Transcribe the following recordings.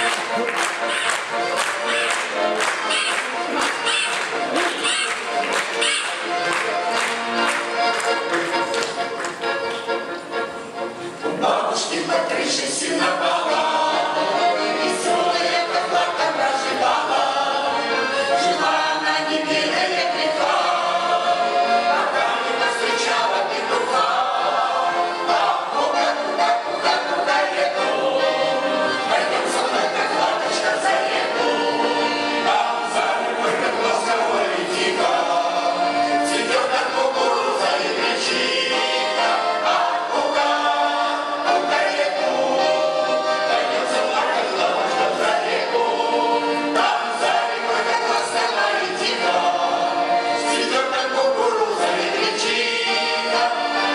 Бабушки под крышей сеновала, веселая котлата проживала. Жила она не белая греха, пока не повстречала петуха. А куда еду? Пойдем со мной, котлаточка, за реку. Там за рекой, как ласково и тихо, цветет от кукуруза и гречиха. А куда еду? Пойдем со мной, котлаточка, за реку. Там за рекой, как ласково и тихо, цветет от кукуруза и гречиха.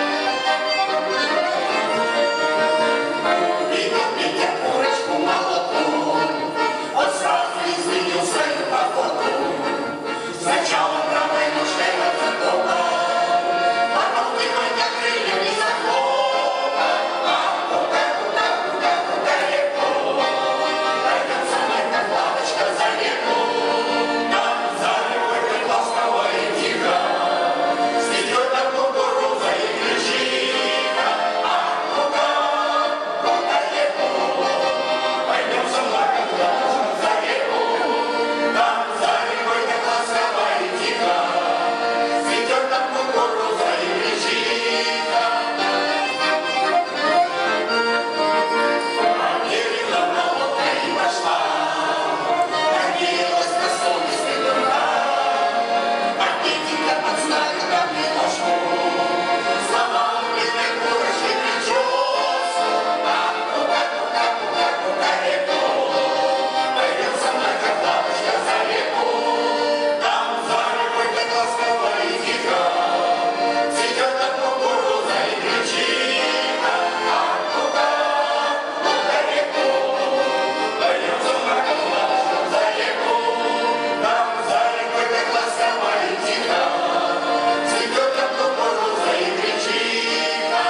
Увидел Петя курочку молодую, он сразу изменил свою походку. Сначала правой ножкой отзадома, потом тихонько крыльями захлопа. А куда реку? Пойдем со мной, котлаточка, за реку. Там за рекой, как ласково и тихо, цветет от кукуруза и гречиха. А куда реку? Пойдем со мной, котлаточка, за реку. Там за рекой, как ласково и тихо, цветет от кукуруза и гречиха. Поверила на лодка и пошла, надеялась на совесть дура. А Петенька подставил ко мне ножку, сломал бедной курочке прическу. А куда реку? Пойдем со мной, котлаточка, за реку. Там за рекой, как ласково и тихо, цветет от кукуруза и гречиха. А куда реку? Пойдем со мной, котлаточка, за реку. Там за рекой, как ласково и тихо, цветет от кукуруза и гречиха.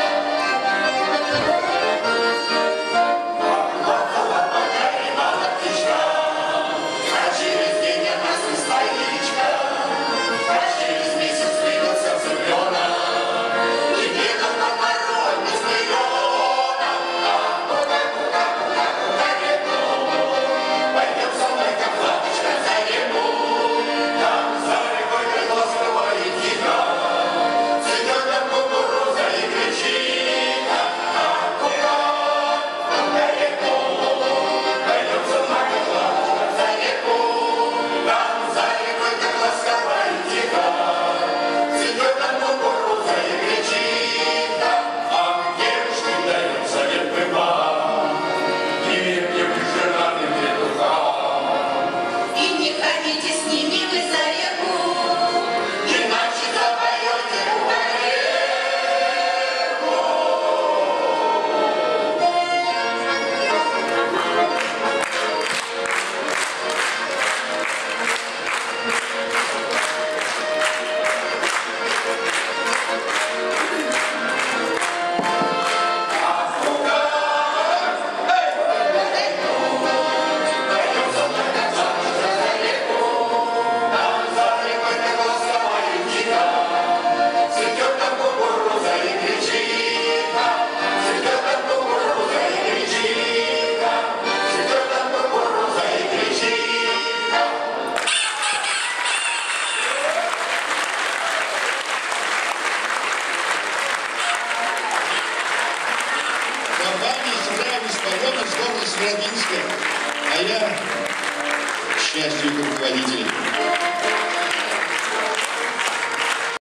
Плакала, погоревала птичка, а через день она снесла яичко. А через месяц вылился цыпленок, и бегал на дороге с миллионом. А куда реку? Пойдем со мной, котлаточка, за реку. Там за рекой, как ласково и тихо, цветет от кукуруза и гречиха. А куда реку? Пойдем со мной, котлаточка, за реку. Там за рекой, как ласково и тихо, цветет от кукуруза и гречиха. А девушке даем совет бывал, не верьте вы жиранным петухам. И не ходите с ними вы за реку. Иначе запоете реку. Пойдем со мной, котлаточка, за реку. Там за рекой, как ласково и тихо, цветет от кукуруза и гречиха. Цветет от кукуруза и гречиха. Цветет от кукуруза и гречиха. Компания «Сестра Беспоёнок» с города Северодвинска, а я, к счастью, руководитель.